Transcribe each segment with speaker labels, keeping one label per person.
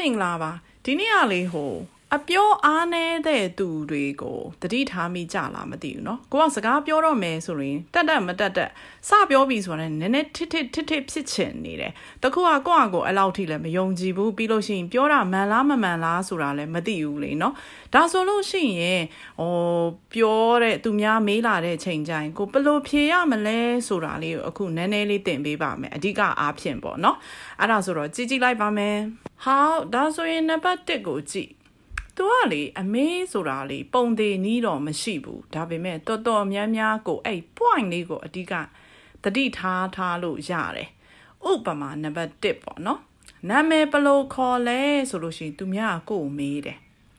Speaker 1: 明啦吧，今年啊哩吼，表安呢的都对个，特地他咪家啦么的喏，我自家表到没所以，得么得，啥表比说呢？那贴皮钱你嘞，得可啊讲个老天嘞，没用几部，比如先表啦慢啦，说啦嘞，没得有嘞喏。但说路线耶，表嘞都伢没啦嘞，情景，个不路偏呀么嘞，说啦哩，可奶哩点别吧me，这个阿片啵喏，那说了，自己来吧me。好，但所以那把这个字。多里阿妹说啦哩，本地你咯没西部，特别咩多个半里个地方，特地他路下嘞，乌巴嘛那把跌啵喏，那么不路考嘞，说路是都咩个没的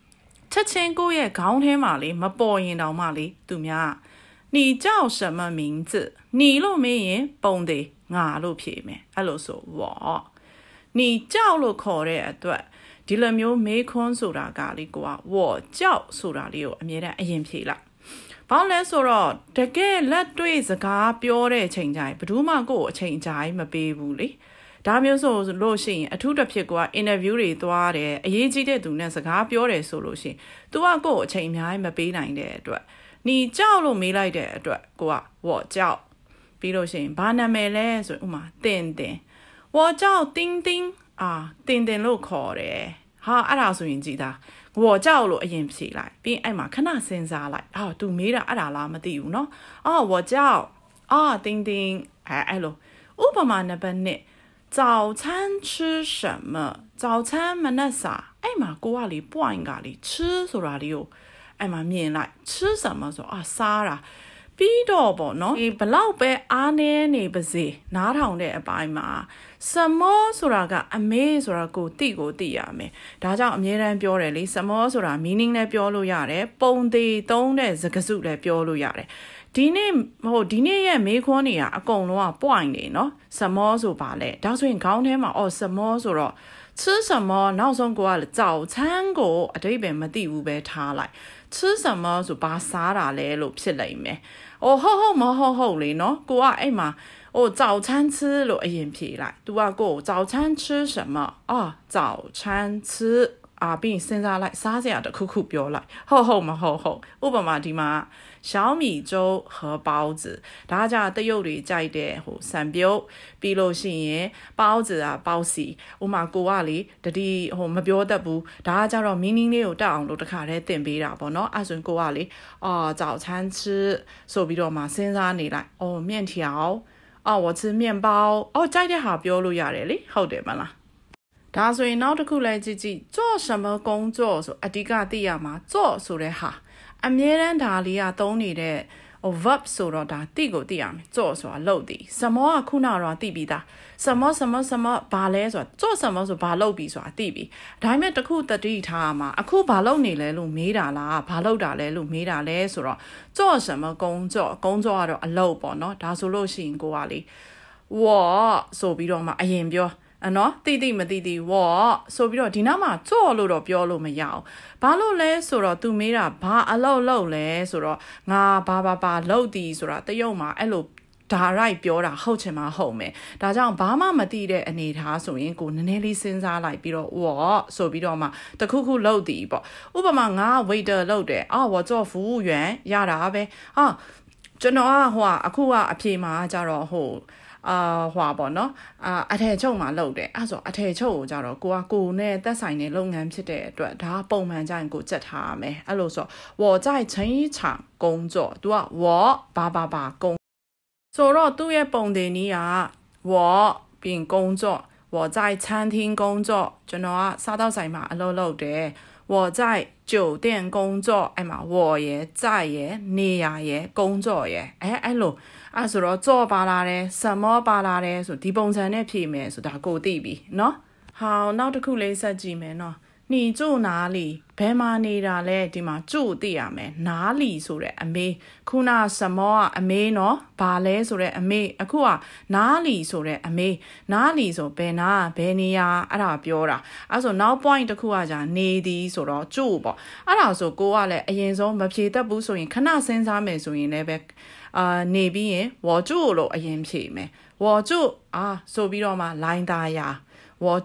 Speaker 1: ，7000个月高天嘛哩，没报应到嘛哩，都咩？你叫什么名字？你路没人本地，俺路偏咩？阿路说我，你叫路考嘞对。ဒီလိုမျိုးမေခွန်းဆိုတာကလေးက我叫ဆိုတာလေးကိုအမြဲတမ်းအရင်ဖြေလိုက်။ဘာလဲဆိုတော့တကယ်လက်တွေ့စကားပြောတဲ့အချိန်တိုင်းဘယ်သူမှကိုယ်အချိန်တိုင်းမပေးဘူးလေ။ဒါမျိုးဆိုလို့ရှိရင်အထူးတစ်ဖြစ်ကအင်တာဗျူးတွေသွားတယ်အရေးကြီးတဲ့သူနဲ့စကားပြောတယ်ဆိုလို့ရှိရင် तू ကကိုယ်အချိန်အများကြီးမပေးနိုင်တဲ့အတွက်你叫လို့မေးလိုက်တဲ့အတွက်ကိုက我叫ပြီးလို့ရှိရင်ဘာနာမည်လဲဆိုဥမာတင်我叫丁丁တင်လို့ခေါ်တယ်ဟာအဲ့ဒါဆိုရင်ကြည်သား我叫လို့အရင်ဖြေလိုက်ပြီးအဲ့မှာခဏစဉ်းစားလိုက်သူမေးတာအဲ့ဒါလားမသိဘူးเนาะ我叫丁အဲ့လိုဥပမာနံပါတ်1早餐吃什么早餐မနက်စာအဲ့မှာကိုကလေ point ကလေ吃ဆိုတာလေးကိုအဲ့မှာမြင်လိုက်吃什么ဆိုစားတာပြီးတော့ပေါ့နော်ဒီဘလောက်ပဲအားနည်းနေပါစေနားထောင်တဲ့အပိုင်းမှာစမောဆိုတာကအမေဆိုတာကိုသိရမယ်ဒါကြောင့်အမြဲတမ်းပြောတယ်လေစမောဆိုတာ meaning လည်းပြောလို့ရတယ်ပုံသေးသုံးတဲ့စကားစုလည်းပြောလို့ရတယ်ဒီနေ့ရဲ့မေးခွန်းတွေကအကုန်လုံးက point နေเนาะစမောဆိုပါလေဒါဆိုရင်ခေါင်းထဲမှာစမောဆိုတော့吃什么နောက်ဆုံးကိုက早餐ကိုအတိတ်ပဲမသိဘူးပဲထားလိုက်吃什么ဆိုဘာစားတာလဲလို့ဖြစ်လိမ့်မယ်ဟုတ်လေနော်ကိုကအဲ့မှာ早餐吃လို့အရင်ဖြေလိုက်သူကကို早餐吃什么早餐吃ပြီးစဉ်းစားလိုက်စားစရာတစ်ခုပြောလိုက်ဟုတ်မဟုတ်ဥပမာဒီမှာ小米粥和包子ဒါကြတရုတ်တွေကြိုက်တဲ့စံပြုတ်ပြီးလို့ရှိရင်包子包စီဥမာကိုကလေတတိမပြောတတ်ဘူးဒါကြတော့ meaning လေးကိုတက်အောင်လို့တခါတည်းသင်ပေးတာပေါ့နော်အဲ့ဆိုရင်ကိုကလေ早餐吃ဆိုပြီးတော့မှစဉ်းစားနေလိုက်面条我吃面包ကြိုက်တဲ့ဟာပြောလို့ရတယ်လေဟုတ်တယ်မလားဒါဆိုရင်နောက်တစ်ခုလည်းကြည့်做什么工作ဆိုအဓိကသိရမှာ做ဆိုတဲ့ဟာအမြဲတမ်းဒါလေးကသုံးနေတဲ့ verb ဆိုတော့ဒါတိကိုသိရမယ်做ဆိုတာလုပ်သည်什么ကခုနကတော့သိပြီးသား什么ဘာလဲဆိုတာ做什么ဆိုဘာလုပ်ပြီးဆိုတာသိပြီဒါပေမဲ့တခုတတိထားမှာအခုဘာလုပ်နေလဲလို့မေးတာလားဘာလုပ်တာလဲလို့မေးတာလဲဆိုတော့做什么工作ကတော့အလုပ်ပေါ့နော်ဒါဆိုလို့ရှိရင်ကိုကလေ我ဆိုပြီးတော့မှအရင်ပြောနော်တိမတိဝေါဆိုပြီးတော့ဒီနောက်မှာကြော့လို့တော့ပြောလို့မရအောင်ဘာလို့လဲဆိုတော့သူမေးတာဘာအလုပ်လဲဆိုတော့ငါဘာလုပ်သည်ဆိုတာတရုတ်မှာအဲ့လိုဒါရိုက်ပြောတာဟုတ်ချင်မှဟုတ်မယ်ဒါကြောင့်ဘာမှမသိတဲ့အနေထားဆိုရင်ကိုနည်းနည်းလေးစဉ်းစားလိုက်ပြီးတော့ဝေါဆိုပြီးတော့မှတခုလုပ်သည်ပေါ့ဥပမာငါ waiter လုပ်တယ်我做服务员ရတာပဲကျွန်တော်အခုကအဖြေမှာကြတော့ပေါ့နော်အထည်ချုပ်မှာလုပ်တယ်အဲ့ဆိုအထည်ချုပ်ကိုကြတော့ကိုနဲ့သက်ဆိုင်တဲ့လုပ်ငန်းဖြစ်တဲ့အတွက်ဒါပုံမှန်ကြရင်ကိုကြက်ထားရမယ်အဲ့လိုဆို我在成衣厂工作သူက我ဘာ工ဆိုတော့သူ့ရဲ့ပုံတင်နည်းက我ပြင်工作我在餐厅工作ကျွန်တော်ကစားတောက်ဆိုင်မှာအလုပ်လုပ်တယ်我在酒店工作အဲ့မှာ我也在也နေရ也工作也အဲ့လိုအဲ့ဆိုတော့ကြောပါလာတယ်什么ပါလာတယ်ဆိုဒီပုံစံနဲ့ဖြေမယ်ဆိုတာကိုသိပြီเนาะဟောနောက်တစ်ခုလေးဆက်ကြည့်မယ်เนาะ你住哪里ဘယ်မှာနေတာလဲဒီမှာ住သိရမယ်哪里ဆိုတဲ့အမေခုန什么အမေเนาะဘာလဲဆိုတဲ့အမေအခုက哪里ဆိုတဲ့အမေ哪里ဆိုဘယ်နာဘယ်နေရာအဲ့ဒါပြောတာအဲ့ဆိုနောက် point တစ်ခုကကြာနေသည်ဆိုတော့住ပေါ့အဲ့ဒါဆိုကိုကလည်းအရင်ဆုံးမဖြေတတ်ဘူးဆိုရင်ခဏစဉ်းစားမယ်ဆိုရင်လည်းပဲနေပြီးရင်我住လို့အရင်ဖြေမယ်我住ဆိုပြီးတော့မှလိုင်းသားရ我住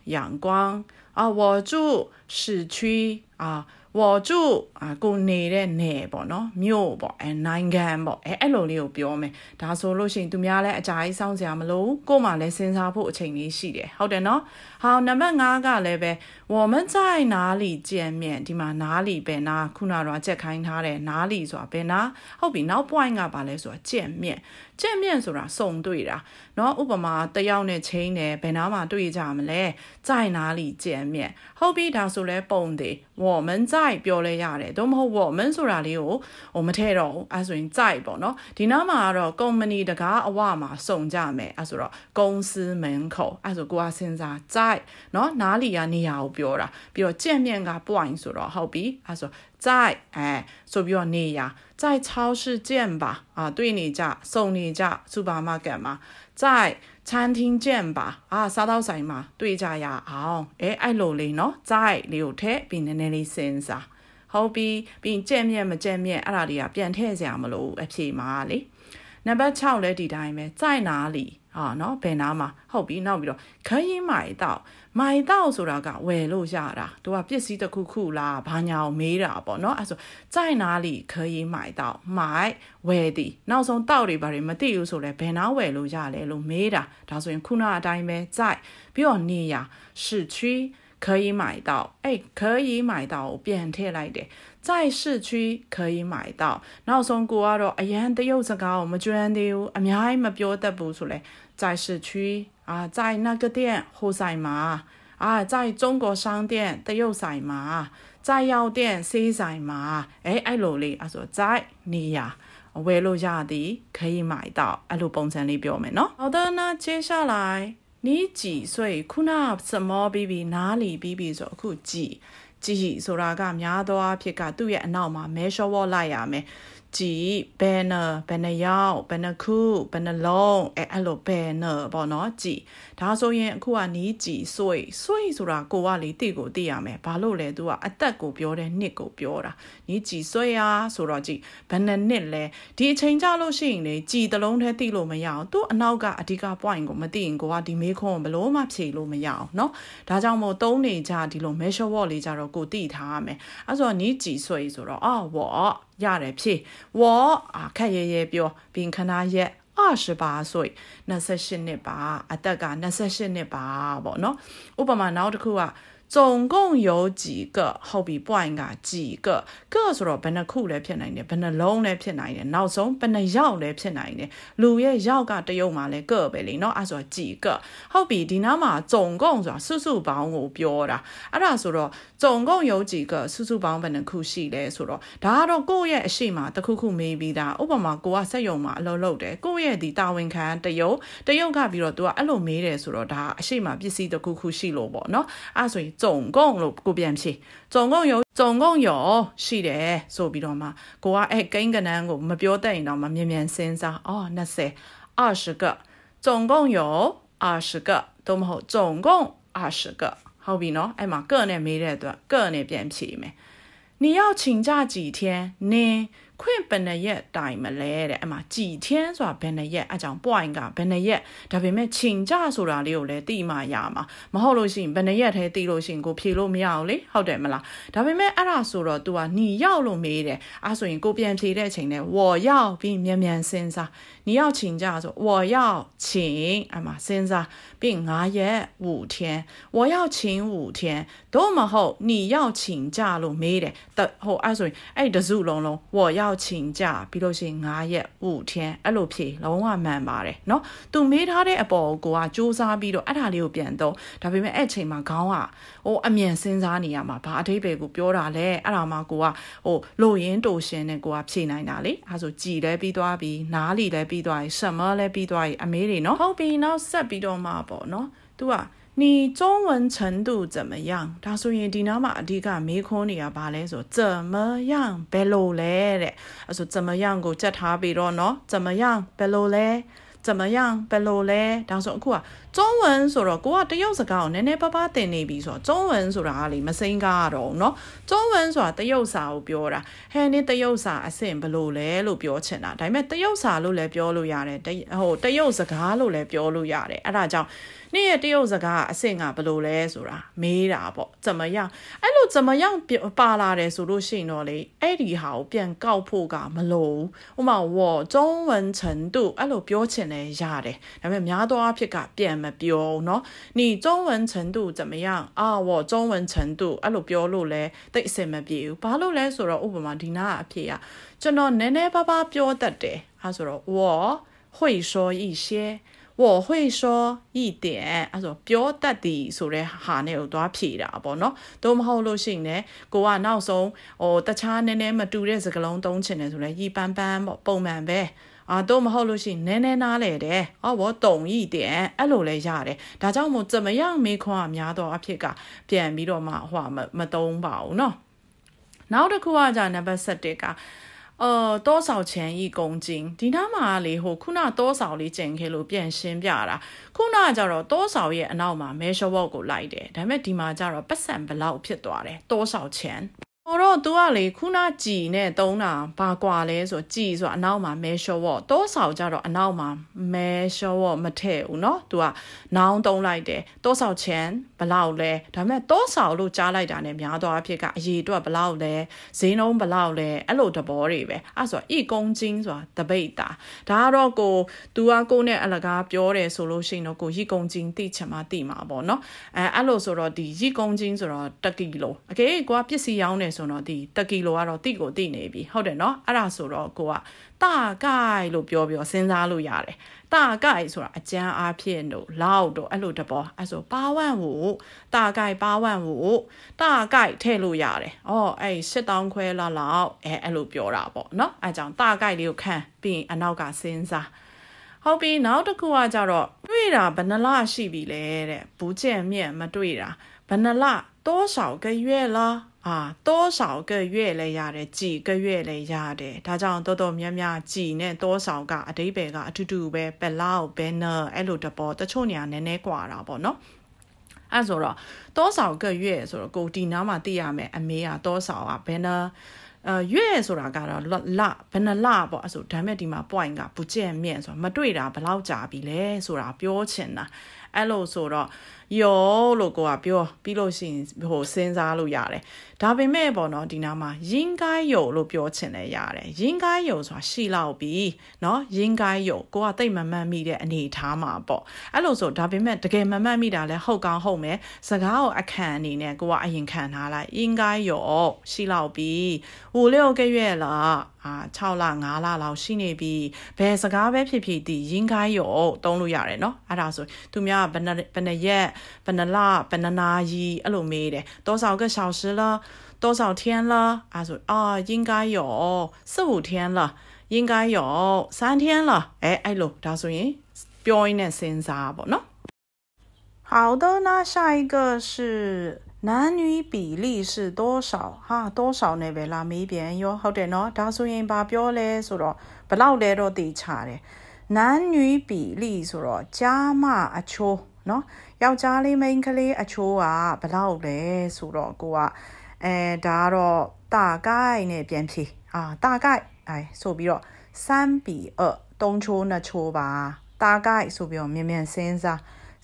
Speaker 1: 阳光啊，我住市区啊。我住ကိုနေတဲ့နယ်ပေါ့နော်မြို့ပေါ့နိုင်ငံပေါ့အဲ့လိုလေးကိုပြောမယ်ဒါဆိုလို့ရှိရင်သူများလည်းအကြာကြီးစောင့်စရာမလိုကို့မှာလည်းစဉ်းစားဖို့အချိန်လေးရှိတယ်ဟုတ်တယ်နော်好နံပါတ်5ကလည်းပဲ我们在哪里见面ဒီမှာ哪里ပဲနာခုနကတော့ချက်ခိုင်းထားတယ်哪里ဆိုတာပဲနာဟုတ်ပြီနောက် point ကပါလဲဆိုတာ见面见面ဆိုတာစုံတွေ့တာเนาะဥပမာတယောက်နဲ့ချင်းတယ်ဘယ်နာမှာတွေ့ကြမလဲ在哪里见面ဟုတ်ပြီဒါဆိုလဲပုံတယ်我们在ပြောလဲရတယ်သို့မဟုတ်我们ဆိုတာလေးကိုဟိုမထည့်တော့ဘူးအဲဆိုရင်在ပေါ့เนาะဒီနားမှာကတော့ company တကားအဝမှာစုံကြမယ်အဲဆိုတော့公司门口အဲဆိုကိုကစဉ်းစား在เนาะ哪里ကနေရာကိုပြောတာပြီးတော့见面က point ဆိုတော့ဟုတ်ပြီအဲဆို在ဆိုပြီးတော့နေရာ在超市见吧တွေ့နေကြစုံနေကြ supermarket မှာ在餐厅见吧စားတော့ဆိုင်မှာတွေ့ကြရအောင်အဲ့လိုလေးเนาะ在လေးကိုထည့်ပြီးနည်းနည်းလေးစဉ်းစားဟုတ်ပြီပြီးကြက်မြက်မကြက်မြက်အဲ့ဒါတွေကပြန်ထည့်စရာမလိုအဖြေမှာလေနံပါတ်6လဲဒီတိုင်းပဲ在哪里เนาะဘယ်နာမှာဟုတ်ပြီနောက်ပြီးတော့可以买到ဆိုတာကဝယ်လို့ရတာသူကပစ္စည်းတစ်ခုခုလားဘာညာကိုမေးတာပေါ့เนาะအဲ့ဆို在哪里可以买到买ဝယ်သည်နောက်ဆုံးတောက်တွေဘာတွေမသိဘူးဆိုလဲဘယ်နာဝယ်လို့ရလဲလို့မေးတာဒါဆိုရင်ခုနအတိုင်းပဲ在ပြီးတော့နေရ市区可以买到可以买到ကိုပြန်ထည့်လိုက်တယ်在市区可以买到နောက်ဆုံးကိုကတော့အရန်တရုတ်စကားကိုမကျွမ်းသေးဘူးအများကြီးမပြောတတ်ဘူးဆိုလဲ在市区在那个店后赛马在中国商店တရုတ်ဆိုင်မှာ在药店ဆေးဆိုင်မှာအဲ့လိုလေးအဲ့ဆို在နေရဝယ်လို့ရသည်可以买到အဲ့လိုပုံစံလေးပြောမယ်နော်好的那接下来你几岁ခုန什么 BB 哪里 BB ဆိုအခု几ဆိုတာကများသောအားဖြင့်ကသူ့ရဲ့အနောက်မှာ measure word လိုက်ရမယ်几ဘယ်နှရောက်ဘယ်နှခုဘယ်နှလုံးအဲ့လိုဘယ်နှပေါ့နော်几ဒါဆိုရင်အခုကနီး几岁ဆိုတာကိုကလေတိကိုသိရမယ်ဘာလို့လဲသူကအသက်ကိုပြောတဲ့နှစ်ကိုပြောတာနီး几岁ဆိုတော့几ဘယ်နှနှစ်လဲဒီအချိန်ကြလို့ရှိရင်လေ几တလုံးတည်းသိလို့မရအောင်သူ့အနောက်ကအဓိက point ကိုမသိရင်ကိုကဒီမေးခွန်းကိုဘလို့မှဖြေလို့မရအောင်เนาะဒါကြောင့်မို့သုံးနေကြဒီလို measure word လေးကြတော့ကိုသိထားရမယ်အဲ့ဆိုနီး几岁ဆိုတော့我ရတယ်ဖြေ我ခက်ရဲရဲပြောပြင်ခဏရက်28岁28နှစ်ပါအသက်က28နှစ်ပါပေါ့နော်ဥပမာနောက်တစ်ခုက总共有几个ဟုတ်ပြီ point က几个ဆိုတော့ဘယ်နှခုလဲဖြစ်နိုင်တယ်ဘယ်နှလုံးလဲဖြစ်နိုင်တယ်နောက်ဆုံးဘယ်နှယောက်လဲဖြစ်နိုင်တယ်လူရဲ့ယောက်ကတရုတ်မှာလဲကပဲလေเนาะအဲ့ဆို几个ဟုတ်ပြီဒီနားမှာ总共ဆိုတာစုစုပေါင်းကိုပြောတာအဲ့ဒါဆိုတော့总共有几个စုစုပေါင်းဘယ်နှခုရှိလဲဆိုတော့ဒါကတော့ကိုယ့်ရဲ့အရှိမတစ်ခုခုမေးပြီးသားဥပမာကိုကစက်ရုံမှာအလုပ်လုပ်တယ်ကိုယ့်ရဲ့ဒီတာဝန်ခံတရုတ်ကပြီးတော့ तू ကအဲ့လိုမေးတယ်ဆိုတော့ဒါအရှိမပစ္စည်းတစ်ခုခုရှိလို့ပေါ့เนาะအဲ့ဆိုရင်总共လို့ကိုပြန်ဖြေ总共有ရှိတယ်ဆိုပြီးတော့မှကိုကကိန်းကနန်းကိုမပြောတတ်ရင်တော့မမြင်မြန်စဉ်းစား20个总共有20个都မဟုတ်总共20个ဟုတ်ပြီနော်အဲ့မှာကနဲ့မေးတဲ့အတွက်ကနဲ့ပြန်ဖြေမယ်你要请假几天နင်ခွင့်ဘယ်နှရက်တိုင်မလဲတဲ့အမှ几天ဆိုတာဘယ်နှရက်အကြောင်း point ကဘယ်နှရက်ဒါပေမဲ့请假ဆိုတာလေးကိုလည်းသိမှရမှာမဟုတ်လို့ရှိရင်ဘယ်နှရက်ထဲသိလို့ရှိရင်ကိုဖြေလို့မရအောင်လေဟုတ်တယ်မလားဒါပေမဲ့အဲ့ဒါဆိုတော့ तू က你要လို့မေးတယ်အဲ့ဆိုရင်ကိုပြန်ဖြေတဲ့အချိန်နဲ့我要ပြီးမြန်မြန်စဉ်းစား你要请假ဆို我要请အဲ့မှာစဉ်းစားပြီး9ရက်5天我要请5天သို့မဟုတ်你要请假လို့မေးတယ်ဟိုအဲ့ဆိုရင်အဲ့တစုလုံး我要请假ပြီးလို့ရှိရင်9ရက်5天အဲ့လိုဖြေလုံးဝမှန်ပါတယ်เนาะသူမေးထားတဲ့အပေါ်ကိုကစူးစမ်းပြီးတော့အဲ့ဒါလေးကိုပြန်တော့ဒါပေမဲ့အဲ့ချိန်မှာခေါင်းကဟိုအမြန်စဉ်းစားနေရမှာဘာအထိပ္ပယ်ကိုပြောတာလဲအဲ့ဒါမှကိုကဟိုလိုရင်းတိုရှင်နဲ့ကိုကဖြေနိုင်တာလေအဲ့ဆိုကြည်လဲပြီးသွားပြီနားလီလဲပြီးသွားပြီ什么လဲပြီးသွားပြီအမေးတွေเนาะဟုတ်ပြီနောက်ဆက်ပြီးတော့မှပေါ့เนาะသူက你中文程度怎么样ဒါဆိုရင်ဒီနားမှာအဓိကမေးခွန်းတွေကဘာလဲဆို怎么样ဘယ်လိုလဲတဲ့အဲ့ဆို怎么样ကိုကြက်ထားပြီးတော့เนาะ怎么样ဘယ်လိုလဲ怎么样ဘယ်လိုလဲဒါဆိုအခုက中文ဆိုတော့ကိုကတရုတ်စကားကိုနည်းနည်းပါးပါးသင်နေပြီဆိုတော့中文ဆိုတာကလေမစိမ့်ကားတော့เนาะ中文ဆိုတာတရုတ်စာကိုပြောတာဟဲ့နင်းတရုတ်စာအဆင့်ဘယ်လိုလဲလို့ပြောချင်တာဒါပေမဲ့တရုတ်စာလို့လည်းပြောလို့ရတယ်ဟိုတရုတ်စကားလို့လည်းပြောလို့ရတယ်အဲ့ဒါကြောင့်你也第二个啊，生啊不如嘞，是啦，没啦不怎么样？哎，路怎么样？巴拉的速度性咯嘞，哎，你好变高普噶么路？我中文程度哎路标签了一下的，那么များ多啊，撇个变么标喏？你中文程度怎么样啊？我中文程度哎路标路嘞，得什么标？巴路嘞说了，我嘛听那撇呀，就那奶奶爸爸标的的，他说了我。会说一些，我会说一点。他说表达的说的下呢有多皮啦，不喏，都唔好路线呢。个话闹钟，大家奶奶嘛读的这个拢懂起来，说的一般般，不满呗。都唔好路线，奶奶哪来的？我懂一点，路来下的。大家冇怎么样没看面多皮个，变米罗马话么懂吧喏。然后的个话就那边说的个。多少钱1公斤？ဒီနာမှာလေဟိုခုန多少လေးကျင်ခဲ့လို့ပြန်ရှင်းပြတာခုနကကြတော့多少ရဲ့အနောက်မှာ measure word ကိုလိုက်တယ်ဒါပေမဲ့ဒီမှာကြတော့ပတ်စံဘလောက်ဖြစ်သွားတယ်多少钱တော့သူကလေခုနကြည်နဲ့သုံးတာဘာကွာလဲဆိုကြည်ဆိုအနောက်မှာ measure word 多少ကြတော့အနောက်မှာ measure word မထည့်ဘူးเนาะသူက noun သုံးလိုက်တယ်多少钱ဘလောက်လဲဒါပေမဲ့多少လို့ကြားလိုက်တာနဲ့များသောအားဖြင့်ကအရေးအတွက်ဘလောက်လဲဈေးနှုန်းဘလောက်လဲအဲ့လိုသဘောတွေပဲအဲ့ဆို1公斤ဆိုတာတပိတ်တာဒါကတော့ကိုသူကကိုနဲ့အလကားပြောတယ်ဆိုလို့ရှိရင်တော့ကို1公斤တိချင်မှတိမှာပေါ့เนาะအဲ့လိုဆိုတော့ဒီ1公斤ဆိုတော့1ကီလိုအကေကိုကပစ္စည်းရောင်းနေဆိုတော့ဒီ1ကီလိုကတော့တိကိုတိနေပြီဟုတ်တယ်เนาะအဲ့ဒါဆိုတော့ကိုက大概လို့ပြောပြီးစဉ်းစားလို့ရတယ်大概ဆိုတာအကျန်းအားဖြင့်တို့လောက်တို့အဲ့လိုတဘောအဲ့ဆို8万5大概8万5大概ထည့်လို့ရတယ်အဲ့8000ခွဲလောက်အဲ့လိုပြောတာပေါ့เนาะအဲ့ကြောင့်大概လေးကိုခံပြီးအနောက်ကစဉ်းစားဟုတ်ပြီနောက်တစ်ခုကကြတော့တွေ့တာဘယ်နှလရှိပြီလဲတဲ့ဘူးကျက်မြက်မတွေ့တာဘယ်နှလ多少个月了多少个月လဲရတယ်几个月လဲရတယ်ဒါကြောင့်တော်တော်များများ几နဲ့多少ကအဓိပ္ပာယ်ကအတူတူပဲဘယ်လောက်ဘယ်နှအဲ့လိုတပေါ်တချို့နေရာနည်းနည်းကွာတာပေါ့နော်အဲ့ဆိုတော့多少个月ဆိုတော့ကိုဒီနားမှာသိရမယ်အမေက多少ဘယ်နှ月ဆိုတာကတော့လဘယ်နှလပေါ့အဲ့ဆိုဒါမဲ့ဒီမှာ point က不见面ဆိုတော့မတွေ့တာဘယ်လောက်ကြာပြီလဲဆိုတာပြောချင်တာအဲ့လိုဆိုတော့ယောလို့ကိုကပြောပြီးလို့ရှိရင်ဟိုစဉ်းစားလို့ရတယ်ဒါပေမဲ့ပေါ့နော်ဒီနားမှာ应该有လို့ပြောချင်လဲရတယ်应该有ဆိုတာရှိလောက်ပြီเนาะ应该有ကိုကတိတ်မမှတ်မိတဲ့အနေထားမှာပေါ့အဲ့လိုဆိုဒါပေမဲ့တကယ်မမှတ်မိတာလဲဟုတ်ကောင်းဟုတ်မယ်စကားကိုအခန့်အနေနဲ့ကိုကအရင်ခံထားလိုက်应该有ရှိလောက်ပြီ5-6个月了6လ5လလောက်ရှိနေပြီဘယ်စကားပဲဖြစ်ဖြစ်ဒီ应该有သုံးလို့ရတယ်เนาะအဲ့ဒါဆိုသူများဘယ်နှရက်ဘယ်နှလဘယ်နှနာရီအဲ့လိုမေးတယ်多少个小时了多少天了ဆို应该有4-5天了应该有3天了အဲ့လိုဒါဆိုရင်ပြောရင်းနဲ့စဉ်းစားပေါ့เนาะ好的那下一个是男女比例是多少多少နဲ့ပဲလာမေးပြန်ရောဟုတ်တယ်เนาะဒါဆိုရင်ဘာပြောလဲဆိုတော့ဘယ်လောက်လဲတော့သိချတယ်男女比例ဆိုတော့ကျားမအချိုးเนาะယောက်ျားလေးမိန်းကလေးအချိုးကဘယ်လောက်လဲဆိုတော့ကိုကဒါကတော့大概နဲ့ပြန်ဖြေ大概ဆိုပြီးတော့3比2 3ချိုး2ချိုးပါ大概ဆိုပြီးတော့မြန်မြန်စဉ်းစား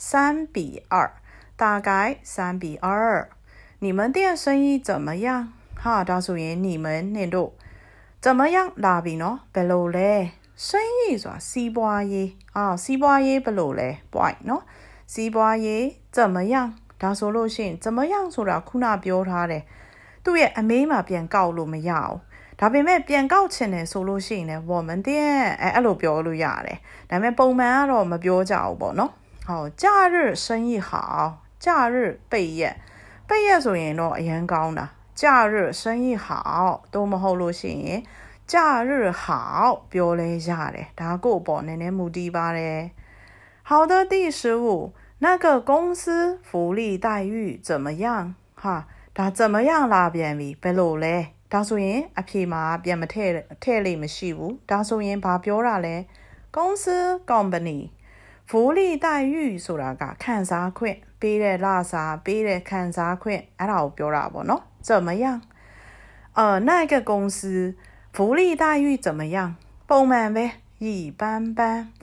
Speaker 1: 3比2大概3比2你们店生意怎么样ဒါဆိုရင်你们နင်တို့怎么样လာပြီเนาะဘယ်လိုလဲ生意ဆိုတာစီးပွားရေးစီးပွားရေးဘယ်လိုလဲ point เนาะစီးပွားရေး怎么样ဒါဆိုလို့ရှိရင်怎么样ဆိုတာခုနပြောထားတယ်သူ့ရဲ့အမေးမှာပြန်ကောက်လို့မရအောင်ဒါပေမဲ့ပြန်ကောက်ချင်တယ်ဆိုလို့ရှိရင်လည်း我们店အဲ့လိုပြောလို့ရတယ်ဒါပေမဲ့ပုံမှန်ကတော့မပြောကြဘူးပေါ့နော်假日生意好假日备业ဆိုရင်တော့အရန်ကောင်းတာ假日生意好တော့မဟုတ်လို့ရှိရင်假日好ပြောလဲရတယ်ဒါကိုပေါ့နည်းနည်းမူတည်ပါတယ်好的第15那个公司福利待遇怎么样ဒါ怎么样လာပြန်ပြီဘယ်လိုလဲဒါဆိုရင်အဖြေမှာပြန်မထည့်လိမ့်မရှိဘူးဒါဆိုရင်ဘာပြောတာလဲ公司 company 福利待遇ဆိုတာကခံစားခွင့်ပေးတဲ့လစာပေးတဲ့ခံစားခွင့်အဲ့ဒါကိုပြောတာပေါ့နော်怎么样那个公司福利待遇怎么样ပုံမှန်ပဲ一般般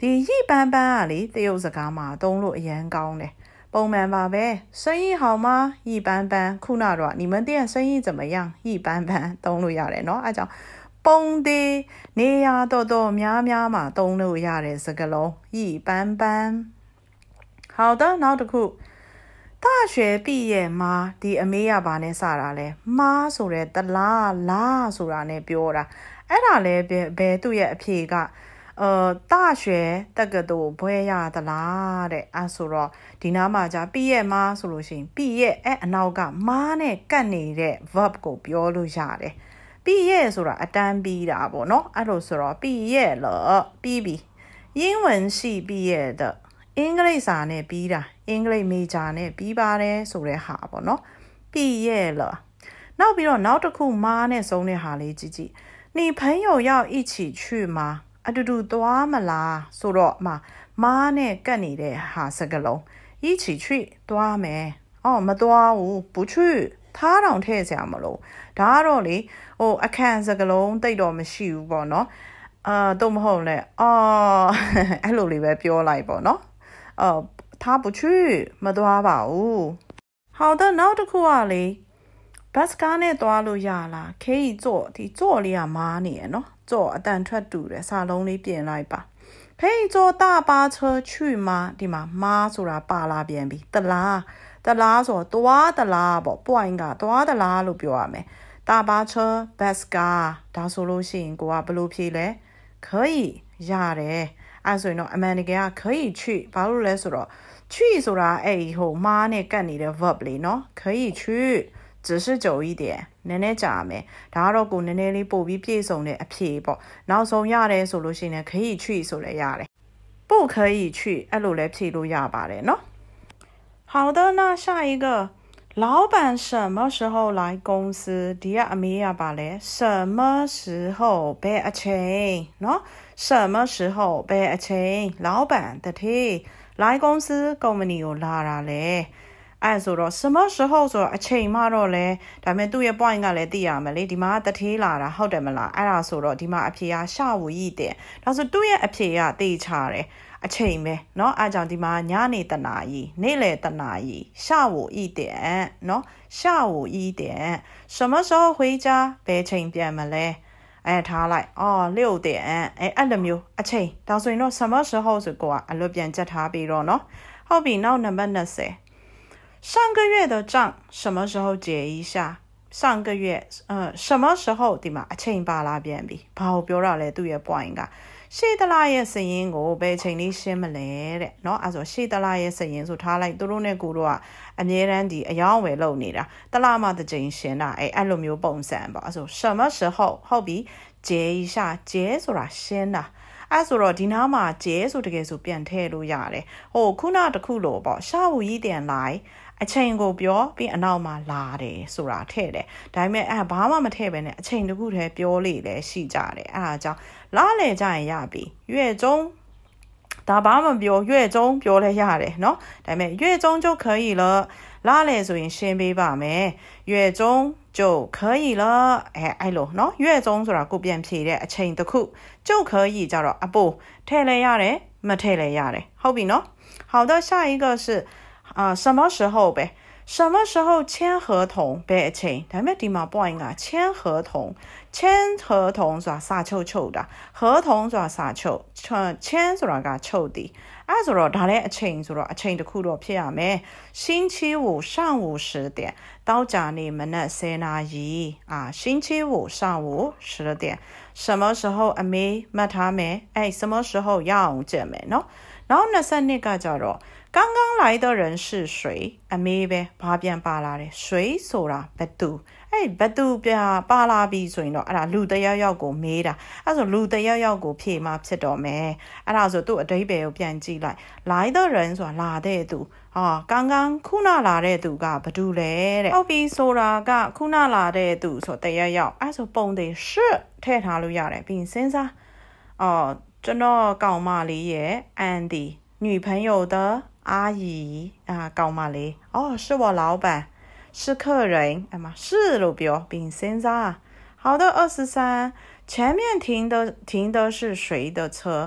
Speaker 1: 一般般啊哩တရုတ်စကားမှာသုံးလို့အရန်ကောင်းတယ်ပုံမှန်ပါပဲ生意好吗一般般ခုနတော့你们店生意怎么样一般般သုံးလို့ရတယ်เนาะအဲကြောင့်ပုံသေးနေရာတော်များများမှာသုံးလို့ရတဲ့စကားလုံး一般般好的နောက်တစ်ခု大学毕业吗ဒီအမေကဘာနဲ့စတာလဲမားဆိုတဲ့တလားလားဆိုတာနဲ့ပြောတာအဲ့ဒါလဲဘယ်သူ့ရဲ့အဖြေက大学တက္ကသိုလ်ဘွဲရသလားတဲ့အဲ့ဆိုတော့ဒီနားမှာじゃ毕业吗ဆိုလို့ရှိရင်毕业အဲ့အနောက်ကမားနဲ့ကတ်နေတဲ့ verb ကိုပြောလို့ရတယ်毕业ဆိုတာအတန်းပြီးတာပေါ့နော်အဲ့လိုဆိုတော့毕业了ပြီးပြီ英文系毕业的အင်္ဂလိပ်စာနဲ့ပြီးတာအင်္ဂလိပ် major နဲ့ပြီးပါတယ်ဆိုတဲ့ဟာပေါ့နော်毕业了နောက်ပြီးတော့နောက်တစ်ခုမားနဲ့ဆုံးတဲ့ဟာလေးကြည့်ကြည့်你朋友要一起去吗အတူတူသွားမလားဆိုတော့မားနဲ့ကတ်နေတဲ့ဟာစကားလုံး一起去သွားမယ်မသွားဘူး不去ထားတောင်ထည့်စရာမလိုဒါကတော့လေအခန့်စကားလုံးတိတ်တော့မရှိဘူးပေါ့နော်တော့မဟုတ်လဲအဲ့လိုလေးပဲပြောလိုက်ပေါ့နော်他不去မသွားပါဘူး好的နောက်တစ်ခုကလေဘတ်စကားနဲ့သွားလို့ရလား可以坐ဒီ坐လေးကမားနေရနော်坐အတန်ထွက်တူတယ်စာလုံးလေးပြင်လိုက်ပါ可以坐大巴车去吗ဒီမှာမားဆိုတာပါလာပြန်ပြီတလားဆိုသွားတလားပေါ့ point ကသွားတလားလို့ပြောရမယ်大巴车ဘတ်စကားဒါဆိုလို့ရှိရင်ကိုကဘယ်လိုဖြေလဲ可以ရတယ်အဲ့ဆိုရင်တော့အမှန်တကယ်က可以去ဘာလို့လဲဆိုတော့去ဆိုတာအဲ့ဟိုမားနဲ့ကတ်နေတဲ့ verb လေးနော်可以去只是久一点နည်းနည်းကြာမယ်ဒါကတော့ကိုနည်းနည်းလေးပို့ပြီးပြည့်စုံတဲ့အဖြေပေါ့နောက်ဆုံးရတယ်ဆိုလို့ရှိရင်可以去ဆိုလည်းရတယ်不可以去အဲ့လိုလည်းဖြေလို့ရပါတယ်နော်好的那下一个老板什么时候来公司ဒီကအမေကပါလဲ什么时候ဘယ်အချိန်နော်什么时候ဘယ်အချိန်老板တထေး来公司ကုမ္ပဏီကိုလာတာလေအဲ့ဆိုတော့什么时候ဆိုတော့အချိန်မှတော့လဲဒါပေမဲ့သူ့ရဲ့ point ကလည်းသိရမယ်လေဒီမှာတထေးလာတာဟုတ်တယ်မလားအဲ့ဒါဆိုတော့ဒီမှာအဖြေက下午一点ဒါဆိုသူ့ရဲ့အဖြေကသိချတယ်အချိန်ပဲเนาะအားကြောင့်ဒီမှာညနေတနာရီနေ့လယ်တနာရီ下午一点เนาะ下午一点什么时候回家ဘယ်ချိန်ပြန်မလဲထားလိုက်6点အဲ့လိုမျိုးအချိန်ဒါဆိုရင်တော့什么时候ဆိုကိုကအလွတ်ပြန်ချက်ထားပြီးတော့เนาะဟုတ်ပြီနောက်နံပါတ်20上个月的账什么时候结一下上个月什么时候ဒီမှာအချိန်ပါလာပြန်ပြီဘာကိုပြောတာလဲသူ့ရဲ့ point ကရှေ့တလားရဲ့စရင်ကိုဘယ်ချိန်လေးရှင်းမလဲတဲ့เนาะအဲ့ဆိုရှေ့တလားရဲ့စရင်ဆိုထားလိုက်သူတို့နဲ့ကိုတို့ကအမြဲတမ်းဒီအယောင်းဝယ်လုပ်နေတာတလားမှတစ်ချိန်ရှင်းတာအဲ့လိုမျိုးပုံစံပေါ့အဲ့ဆို什么时候ဟုတ်ပြီ结一下结ဆိုတာရှင်းတာအဲ့ဆိုတော့ဒီနားမှာ结ဆိုတကယ်ဆိုပြန်ထည့်လို့ရတယ်ခုနတခုလို့ပေါ့下午一点来အချိန်ကိုပြောပြီးအနောက်မှာလာတယ်ဆိုတာထည့်တယ်ဒါပေမဲ့ဘာမှမထည့်ပဲနဲ့အချိန်တခုတည်းပြောလေလည်းရှိကြတယ်အဲ့ဒါကြောင့်လာလေကြရင်ရပြီ月中ဒါဘာမှမပြော月中ပြောလဲရတယ်เนาะဒါပေမဲ့月中就可以了လာလေဆိုရင်ရှင်းပေးပါမယ်月中就可以了အဲ့လိုเนาะ月中ဆိုတာကိုပြန်ဖြေတဲ့အချိန်တစ်ခု就可以ကြတော့အပိုထည့်လဲရတယ်မထည့်လဲရတယ်ဟုတ်ပြီเนาะ好的下一个是什么时候呗什么时候签合同ဘယ်အချိန်ဒါပေမဲ့ဒီမှာ point က签合同签合同ဆိုတာစာချုပ်ချုပ်တာ合同ဆိုတာစာချုပ်签ဆိုတာကချုပ်တည်အဲ့ဆိုတော့ဒါလည်းအချိန်ဆိုတော့အချိန်တစ်ခုတော့ဖြစ်ရမယ်星期五上午10点တောက်ကြနေမနက်10နာရီ星期五上午10点什么时候အမေမှတ်ထားမယ်什么时候要见မယ်เนาะနောက်22ကကြတော့刚刚来的人是谁အမေပဲဘာပြန်ပါလာတယ်谁ဆိုတာဘသူဘသူပြန်ပါလာပြီဆိုရင်တော့အဲ့ဒါလူတယောက်ယောက်ကိုမေးတာအဲ့ဆိုလူတယောက်ယောက်ကိုဖြေမှဖြစ်တော့မယ်အဲ့ဒါဆိုသူ့အဓိပ္ပာယ်ကိုပြန်ကြည့်လိုက်来的人ဆိုတာလာတဲ့သူ刚刚ခုနလာတဲ့သူကဘသူလဲတဲ့ဟုတ်ပြီဆိုတာကခုနလာတဲ့သူဆိုတယောက်ယောက်အဲ့ဆိုပုံတွေ是ထည့်ထားလို့ရတယ်ပြီးရင်စဉ်းစားကျွန်တော်ကောင်မလေးရဲ့အန်ဒီ女朋友的阿姨ကောင်မလေး是我老板是客人是လို့ပြောပြီးစဉ်းစား好的23前面停的是谁的车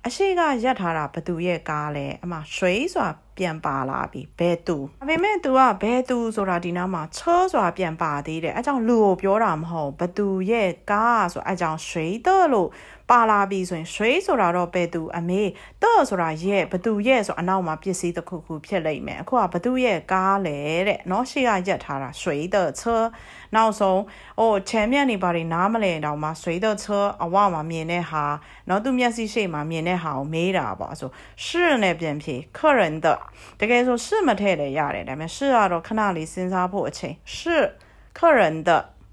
Speaker 1: အရှိကရက်ထားတာဘသူရဲ့ကားလဲအမရွှေဆိုတာပြန်ပါလာပြီဘဲသူဒါပေမဲ့ तू ကဘဲသူဆိုတာဒီနားမှာချောဆိုတာပြန်ပါသေးတယ်အဲကြောင့်လူကိုပြောတာမဟုတ်ဘသူရဲ့ကားဆိုအဲကြောင့်ရွှေတော့လို့ပါလာပြီဆိုရင်ရွှေဆိုတာတော့ဘဲသူအမေတော့ဆိုတာရဲ့ဘသူရဲ့ဆိုအနောက်မှာပစ္စည်းတစ်ခုခုဖြစ်လိမ့်မယ်အခုကဘသူရဲ့ကားလဲတဲ့เนาะရှေ့ကရက်ထားတာရွှေတော့车နောက်ဆုံး前面你把你拿မလဲတော့မှာရွှေတော့车အဝမှာမြင်တဲ့ဟာเนาะသူမျက်စိရှိမှာမြင်တဲ့ဟာကိုမေးတာပေါ့ဆို是နဲ့ပြန်ဖြေ客人的တကယ်ဆို是မထည့်လည်းရတယ်ဒါပေမဲ့是ကတော့ခဏလေးစဉ်းစားဖို့အချိန်是客人的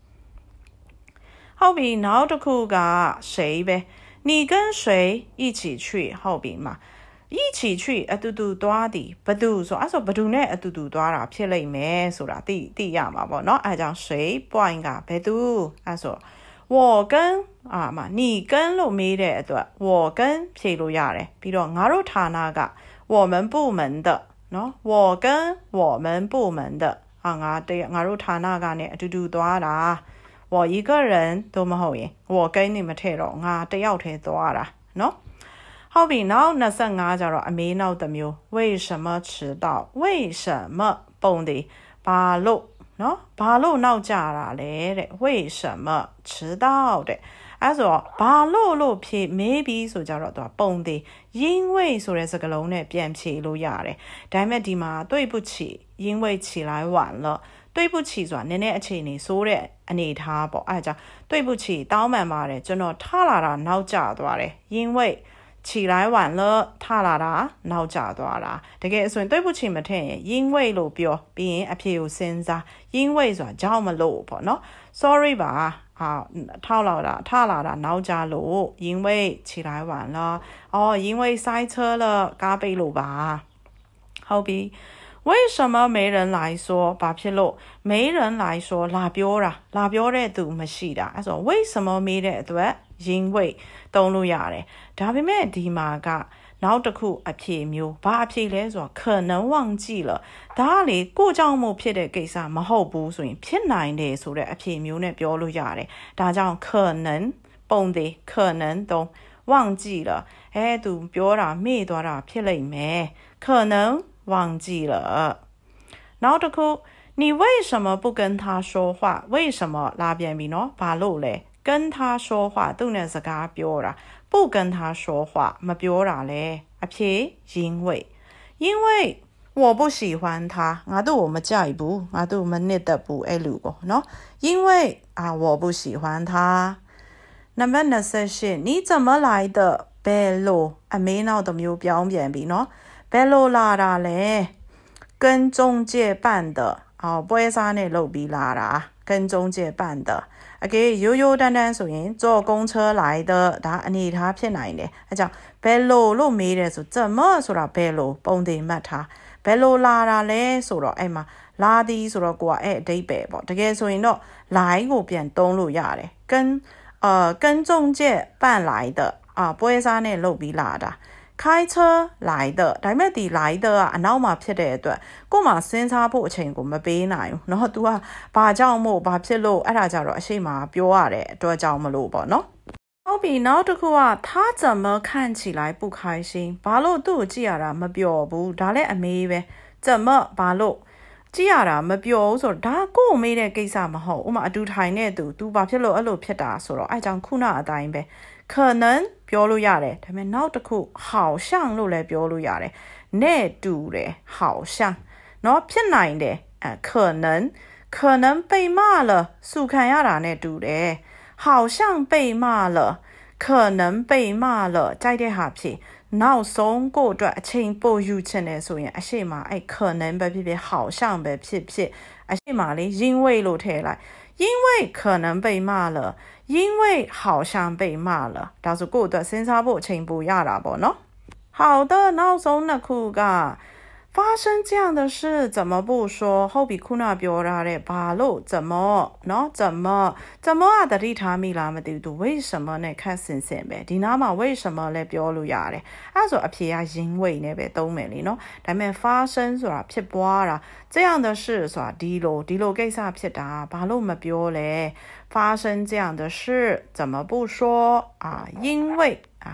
Speaker 1: 好比နောက်တစ်ခုက谁ပဲ你跟谁一起去好比မှာ一起去အတူတူသွားသည်ဘသူဆိုအဲ့ဆိုဘသူနဲ့အတူတူသွားတာဖြစ်လိမ့်မယ်ဆိုတာသိရမှာပေါ့เนาะအဲ့ကြောင့်谁 point ကဘသူအဲ့ဆို我跟嘛你跟လို့မေးတဲ့အတွက်我跟ဖြေလို့ရတယ်ပြီးတော့ငါတို့ဌာနက我们部门的เนาะ我跟我们部门的ငါတို့ဌာနကနေအတူတူသွားတာ我一个人都မဟုတ်ရင်我跟你မထည့်တော့ငါတယောက်တည်းသွားတာเนาะ好比နောက်25ကျတော့အမေနောက်တစ်မျိုး为什么迟到为什么ပုံဒီဘာလို့เนาะဘာလို့နောက်ကြတာလဲတဲ့为什么迟到တဲ့အဲ့ဆိုဘာလို့ဖြေမေးပြီးဆိုကြတော့သူကပုံဒီ因为ဆိုတဲ့စကားလုံးနဲ့ပြန်ဖြေလို့ရတယ်ဒါပေမဲ့ဒီမှာ对不起因为起来晚了对不起ဆိုတာနည်းနည်းအခြေအနေဆိုးတဲ့အနေထားပေါ့အဲ့ကြောင့်对不起တောင်းပန်ပါတယ်ကျွန်တော်ထလာတာနောက်ကျသွားတယ်因为起来晚了ထလာတာနောက်ကျသွားတာတကယ်ဆိုရင်对不起မထည့်ရင်因为လို့ပြောပြီးရင်အဖြေကိုစဉ်းစား因为ဆိုတာကြောင့်မလို့ပေါ့နော် sorry ပါထလာတာနောက်ကျလို့因为起来晚了因为塞车了ကားပိတ်လို့ပါဟုတ်ပြီ为什么没人来说ဘာဖြစ်လို့没人来说လာပြောတဲ့သူမရှိတာအဲ့ဆို为什么မေးတဲ့အတွက်因为သုံးလို့ရတယ်ဒါပေမဲ့ဒီမှာကနောက်တစ်ခုအဖြေမျိုးဘာအဖြေလဲဆိုတော့可能忘记了ဒါကလေကိုကြောင့်မို့ဖြစ်တဲ့ကိစ္စမဟုတ်ဘူးဆိုရင်ဖြစ်နိုင်တယ်ဆိုတဲ့အဖြေမျိုးနဲ့ပြောလို့ရတယ်ဒါကြောင့်可能ပုံသေး可能တော့忘记了သူပြောတာမေ့သွားတာဖြစ်လိမ့်မယ်可能忘记了နောက်တစ်ခု你为什么不跟他说话为什么လာပြန်ပြီเนาะဘာလို့လဲ跟他说话သူနဲ့စကားပြောတာ不跟他说话မပြောတာလဲအဖြေ因为我不喜欢他ငါတို့ကိုမကြိုက်ဘူးငါတို့မနှစ်သက်ဘူးအဲ့လိုပေါ့เนาะ因为我不喜欢他နံပါတ်28你怎么来的ဘယ်လိုအမေနောက်တစ်မျိုးပြောင်းပြန်ပြီเนาะဘယ်လိုလာတာလဲ跟中介办的ပွဲစားနဲ့လုပ်ပြီးလာတာ跟中介办的ရိုးရိုးတန်းတန်းဆိုရင်坐公车来的ဒါအနေထားဖြစ်နိုင်တယ်အဲကြောင့်ဘယ်လိုလို့မေးတယ်ဆို怎么ဆိုတာဘယ်လိုပုံတင်မှတ်ထားဘယ်လိုလာတာလဲဆိုတော့အဲ့မှာလာသည်ဆိုတော့ကိုကအဲ့အဓိပ္ပာယ်ပေါ့တကယ်ဆိုရင်တော့来ကိုပြန်သုံးလို့ရတယ်跟中介办来的ပွဲစားနဲ့လုပ်ပြီးလာတာ开车来的ဒါပေမဲ့ဒီ来的ကအနောက်မှာဖြစ်တဲ့အတွက်ကို့မှာစဉ်းစားဖို့အချိန်ကိုမပေးနိုင်ဘူးเนาะ तू ကဘာကြောင့်မို့ဘာဖြစ်လို့အဲ့ဒါကြတော့အရှိမပြောရတဲ့အတွက်ကြောင့်မလို့ပေါ့เนาะဟုတ်ပြီနောက်တစ်ခုက他怎么看起来不开心ဘာလို့သူ့ကိုကြည့်ရတာမပျော်ဘူးဒါလည်းအမေးပဲ怎么ဘာလို့ကြည့်ရတာမပျော်ဘူးဆိုတော့ဒါကို့မေးတဲ့ကိစ္စမဟုတ်ဥမာအတူထိုင်တဲ့သူဘာဖြစ်လို့အဲ့လိုဖြစ်တာဆိုတော့အဲ့ကြောင့်ခုနအတိုင်းပဲ可能ပြောလို့ရတယ်ဒါပေမဲ့နောက်တစ်ခု好像လို့လည်းပြောလို့ရတယ်နဲ့တူတယ်好像เนาะဖြစ်နိုင်တယ်可能被骂了စုခံရတာနဲ့တူတယ်好像被骂了可能被骂了ကြိုက်တဲ့ဟာဖြစ်နောက်ဆုံးကိုအတွက်အချိန်ပိုယူချင်တယ်ဆိုရင်အရှိမအဲ့可能ပဲဖြစ်ဖြစ်好像ပဲဖြစ်အရှိမလေး因为လို့ထည့်လိုက်因为可能被骂了因为好像被骂了ဒါဆိုကိုယ့်အတွက်စဉ်းစားဖို့အချိန်ပိုရတာပေါ့နော်好的နောက်ဆုံးနှစ်ခုက发生这样的事怎么不说ဟုတ်ပြီခုနပြောထားတဲ့ဘာလို့怎么เนาะ怎么တတိထားမိလားမသိဘူးသူ为什么နဲ့ခက်စင်ပဲဒီနားမှာ为什么လဲပြောလို့ရတယ်အဲ့ဆိုအဖြေက因为နဲ့ပဲသုံးမယ်လीเนาะဒါပေမဲ့发生ဆိုတာဖြစ်ပွားတာ这样的事ဆိုတာဒီလိုကိစ္စဖြစ်တာဘာလို့မပြောလဲ发生这样的事怎么不说因为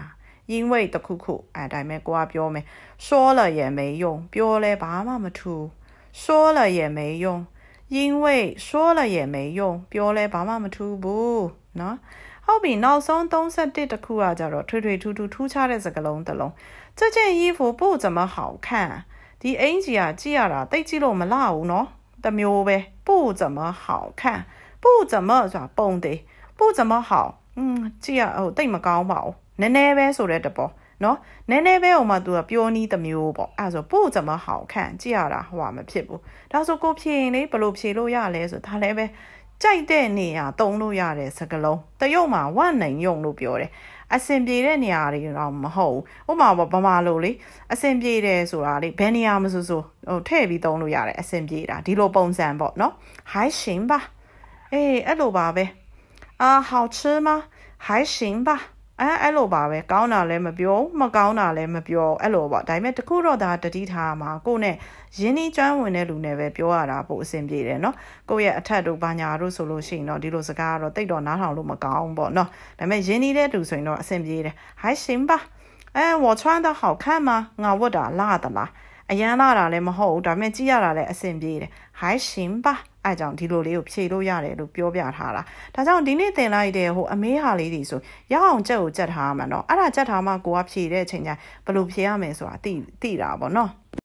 Speaker 1: 因为的苦苦哎大咩瓜标咩说了也没用标嘞爸妈么图说了也没用因为说了也没用标嘞爸妈么图不喏好比နောက်ဆုံး31တစ်ခု啊ကြတော့ထွေထွေထူးထူးထူးခြားတဲ့စကားလုံးတစ်လုံး这件衣服不怎么好看ဒီအင်ကြီး啊ကြည့်ရတာတိတ်ကြည့်လို့မလှဘူးเนาะတစ်မျိုးပဲ不怎么好看不怎么ဆိုတာပုံသေး不怎么好ကြည့်ရတိတ်မကောင်းပါဘူးနည်းနည်းပဲဆိုတဲ့တပေါ်နော်နည်းနည်းပဲဟိုမှာသူကပြောနီးတစ်မျိုးပေါ့အဲ့ဆို不怎么好看ကြည့်ရတာဟိုမဖြစ်ဘူးဒါဆိုကိုဖြေရင်လေဘယ်လိုဖြေလို့ရလဲဆိုဒါလည်းပဲကြိုက်တဲ့နေရာတုံးလို့ရတဲ့စကားလုံးတရုတ်မှာဝနိုင်ယုံလို့ပြောတယ်အစင်ပြေတဲ့နေရာတွေတော့မဟုတ်ဘူးဥပမာဗမာလိုလေအစင်ပြေတယ်ဆိုတာလေဘယ်နေရာမဆိုဟိုထည့်ပြီးသုံးလို့ရတယ်အစင်ပြေတာဒီလိုပုံစံပေါ့နော်还行吧အဲ့လိုပါပဲ好吃吗还行吧အဲ့လိုပါပဲကောင်းတာလည်းမပြောမကောင်းတာလည်းမပြောအဲ့လိုပေါ့ဒါပေမဲ့တခုတော့ဒါတတိထားမှာကိုနဲ့ရင်းနှီးကျွမ်းဝင်တဲ့လူနဲ့ပဲပြောရတာပို့အဆင်ပြေတယ်နော်ကိုရဲ့အထက်တို့ဘာညာတို့ဆိုလို့ရှိရင်တော့ဒီလိုစကားကတော့တိတ်တော့နားထောင်လို့မကောင်းပေါ့နော်ဒါပေမဲ့ရင်းနှီးတဲ့သူဆိုရင်တော့အဆင်ပြေတယ်还行吧我穿的好看吗ငါဝတ်တာ辣的လားအရန်လာတာလည်းမဟုတ်ဘူးဒါပေမဲ့ကြည့်ရတာလည်းအဆင်ပြေတယ်还行吧အဲ့ကြောင့်ဒီလိုလေးကိုဖြေလို့ရတယ်လို့ပြောပြထားတာဒါကြောင့်ဒီနေ့သင်လိုက်တဲ့ဟိုအမေးဟာလေးတွေဆိုရအောင်ကြက်ကိုကြက်ထားမှာเนาะအဲ့ဒါကြက်ထားမှကိုကဖြေတဲ့အချိန်ကျဘယ်လိုဖြေရမယ်ဆိုတာသိတာပေါ့เนาะ